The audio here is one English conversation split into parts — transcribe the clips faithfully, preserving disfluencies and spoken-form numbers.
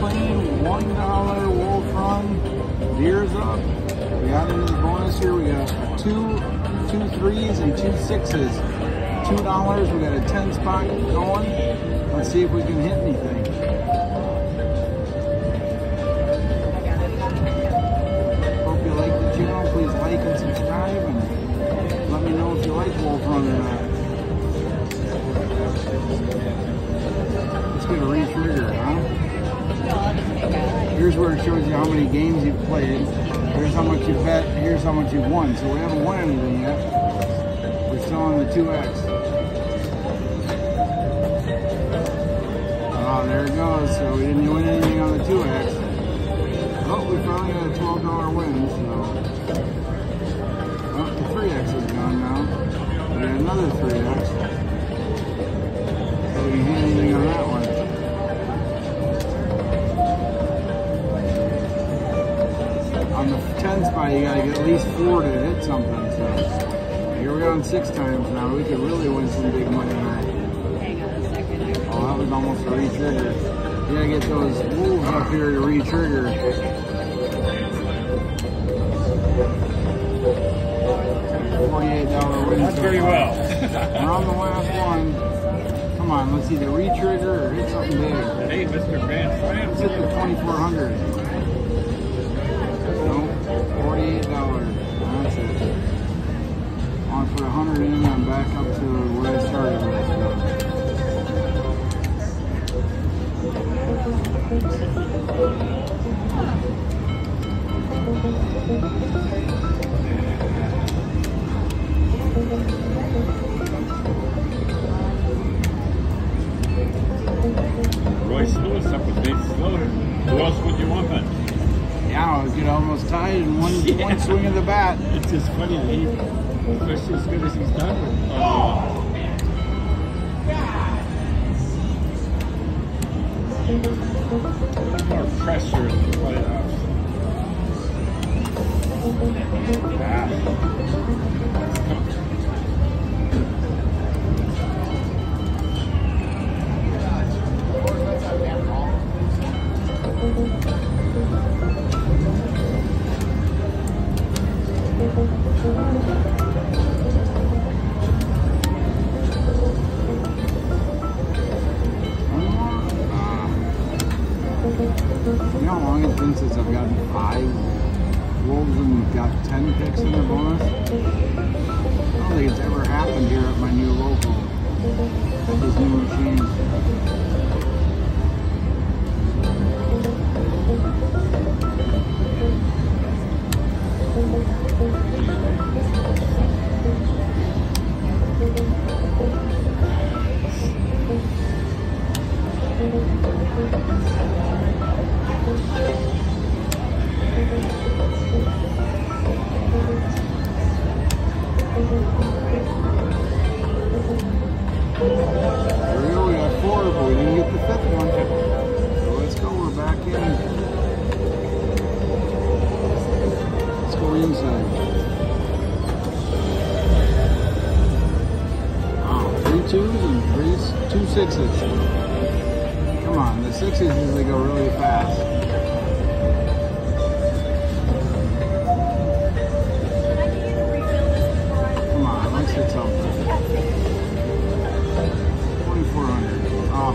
clean, one dollar Wolf Run. Deer's up. We got into the bonus here. We got two, two threes and two sixes. Two dollars. We got a ten spot going. Let's see if we can hit anything. Hope you like the channel. Please like and subscribe, and let me know if you like Wolf Run or not. Let's get a re-trigger, huh? Here's where it shows you how many games you've played. Here's how much you bet. Here's how much you've won. So we haven't won anything yet. We're still on the two X. Oh, there it goes. So we didn't win anything on the two X. Oh, we finally got a twelve dollar win. So, oh, the three X is gone now. We got another three X. So we didn't hit anything on that one. On the ten spot, you gotta get at least four to hit something. So here we're on six times now. We could really win some big money here. Oh, that was almost a re-trigger. You gotta get those wolves up here to re-trigger. forty-eight dollar win. That's very well. We're on the last one. Come on, let's either re-trigger or hit something big. Hey, Mister Van France. Let's hit the twenty-four hundred. forty-eight dollars. That's it. I want to put a hundred in and I'm back up to where I started with. Royce Lewis up with Dave Slaughter. Who else would you want then? Yeah, we could almost tie it in one, yeah. one swing of the bat. It's just funny that he, especially as good as he's done with uh, more pressure in the playoffs. Ah. You know how long it's been since I've gotten five wolves and got ten picks in the bonus? I don't think it's ever happened here at my new local. This new machine. There we go, we got four, but we didn't get the fifth one. So let's go, we're back in. Let's go inside. Wow, three twos and three, two sixes. Come on, the sixes usually go really fast. Come on, let's hit something. twenty-four hundred. Oh.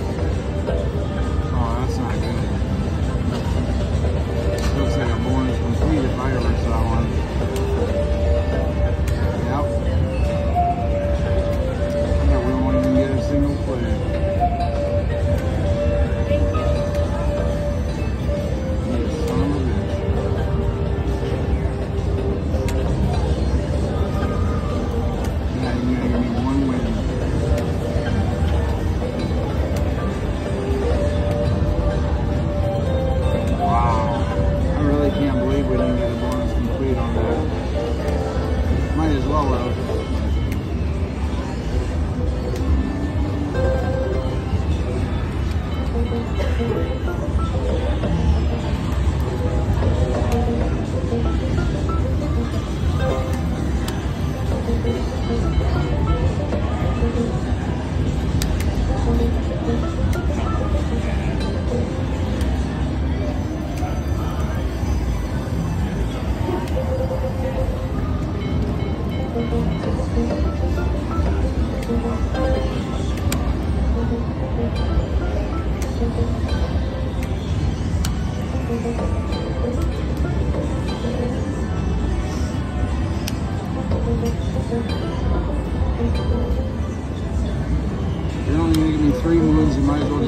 Oh, that's not good. Looks like a bonus complete if I ever saw one. Yep. I bet we won't even get a single play. You son of a bitch. Yeah, you're gonna give me one win. I can't believe we didn't get a bonus complete on that. Might as well have.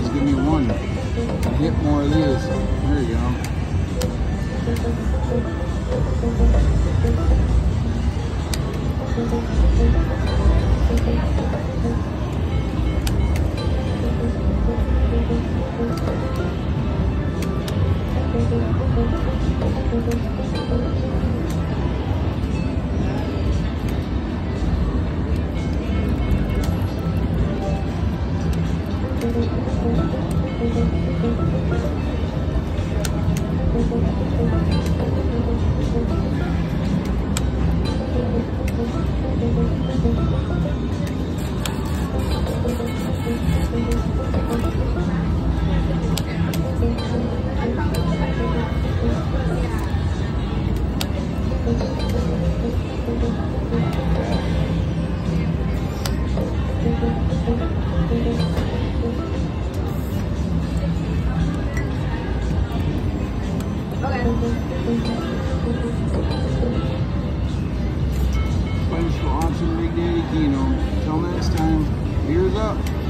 these. Give me one. Hit more of these. There you go. Thanks for watching Big Daddy Keno. Till next time, beers up.